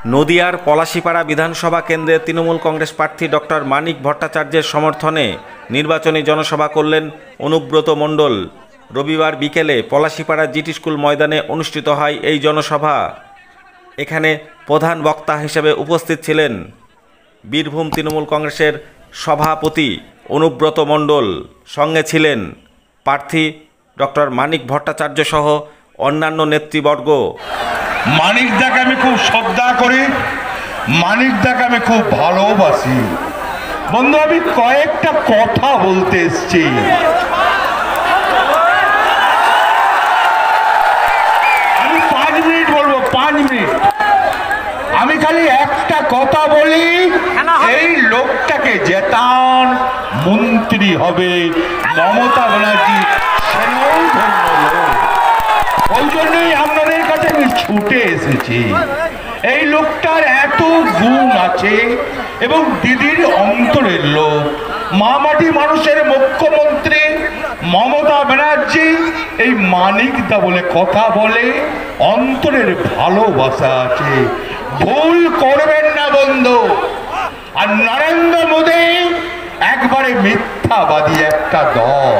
নদিয়ার পলাশীপাড়া বিধানসভা কেন্দ্রে তৃণমূল কংগ্রেস প্রার্থী ডক্টর মানিক ভট্টাচার্যের সমর্থনে নির্বাচনী জনসভা করলেন অনুব্রত মণ্ডল। রবিবার বিকেলে পলাশীপাড়া জিটি স্কুল ময়দানে অনুষ্ঠিত হয় এই জনসভা। এখানে প্রধান বক্তা হিসেবে উপস্থিত ছিলেন বীরভূম তৃণমূল কংগ্রেসের সভাপতি অনুব্রত মণ্ডল। সঙ্গে ছিলেন প্রার্থী ডক্টর মানিক ভট্টাচার্য সহ অন্যান্য নেতৃবর্গ। মানিকদাকে আমি খুব শ্রদ্ধা করি, মানিকদাকে আমি খুব ভালোবাসি। বন্ধু, আমি কয়েকটা কথা বলতে এসছি। আমি 5 মিনিট বলবো, 5 মিনিট। আমি খালি একটা কথা বলি, এই লোকটাকে জেতান মন্ত্রী হবে মমতা ব্যানার্জি। ওই জন্যই আপনাদের কাছে আমি ছুটে এসেছি। এই লোকটার এত গুণ আছে এবং দিদির অন্তরের লোক। মামাটি মানুষের মুখ্যমন্ত্রী মমতা ব্যানার্জি এই মানিকদা বলে কথা বলে, অন্তরের ভালোবাসা আছে। ভুল করবেন না বন্ধু। আর নরেন্দ্র মোদী একবারে মিথ্যাবাদী একটা দল,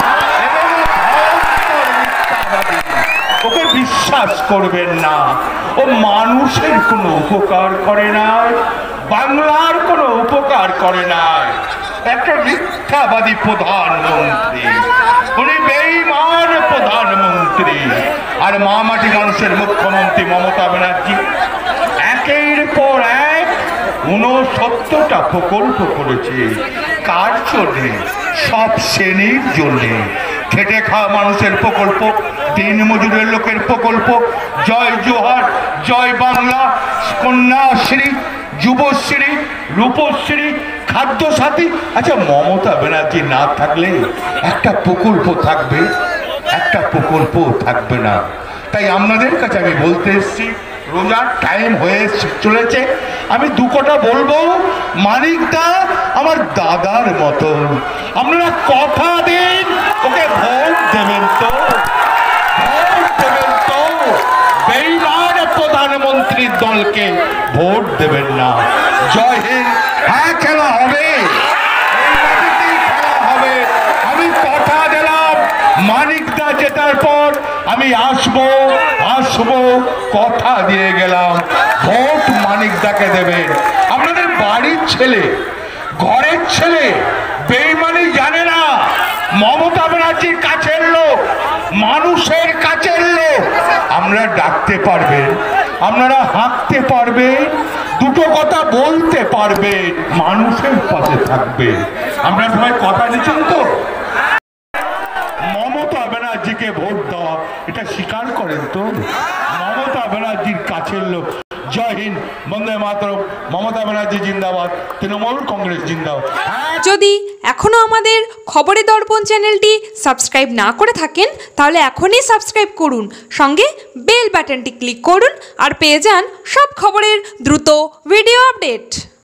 ওকে বিশ্বাস করবেন না। ও মানুষের কোনো উপকার করে না, বাংলার কোনো উপকার করে না। একটা মিথ্যাবাদী প্রধানমন্ত্রী, উনি বেঈমান প্রধানমন্ত্রী। আর মামাটি মানুষের মুখ্যমন্ত্রী মমতা ব্যানার্জি একের পর এক 69টা প্রকল্প করেছে। কার জন্য? সব শ্রেণীর জন্য। খেটে খাওয়া মানুষের প্রকল্প, দিন মজুরের লোকের প্রকল্প, জয় জোহার, জয় বাংলা, কন্যাশ্রী, যুবশ্রী, রূপশ্রী, খাদ্যসাথী। আচ্ছা, মমতা ব্যানার্জি না থাকলে একটা প্রকল্প থাকবে, একটা প্রকল্প থাকবে না। তাই আপনাদের কাছে আমি বলতে এসেছি, রোজার টাইম হয়ে চলেছে, আমি 2 কথা বলবো। মানিকদা আমার দাদার মতো, আপনারা কথা দিন ওকে ভোট দেবেন তো, ভোট দেবেন তো। বেঈমান প্রধানমন্ত্রীর দলকে ভোট দেবেন না। জয় হিন্দ। হ্যাঁ, খেলা হবে, খেলা হবে। আমি কথা দিলাম, মানিকদা জেতার পর আমি আসবো, কথা দিয়ে গেলাম। ভোট মানিকদাকে দেবেন। আপনাদের বাড়ির ছেলে, ঘরের ছেলে বেঈমানি জানে না। মমতা ব্যানার্জির কাছের লোক, মানুষের কাছের লোক। আমরা ডাকতে পারবেন, আপনারা হাঁকতে পারবেন, 2টো কথা বলতে পারবেন, মানুষের পাশে থাকবে। আমরা সবাই কথা দিচ্ছেন তো? মমতা ব্যানার্জিকে ভোট দেওয়া, এটা স্বীকার করেন তো? মমতা ব্যানার্জির কাছের লোক। জয় হিন্দ, বন্দে মাতরম। মমতা ব্যানার্জি জিন্দাবাদ, তৃণমূল কংগ্রেস জিন্দাবাদ। যদি এখনো আমাদের খবরের দর্পণ চ্যানেলটি সাবস্ক্রাইব না করে থাকেন, তাহলে এখনই সাবস্ক্রাইব করুন, সঙ্গে বেল বাটনটি ক্লিক করুন আর পেয়ে যান সব খবরের দ্রুত ভিডিও আপডেট।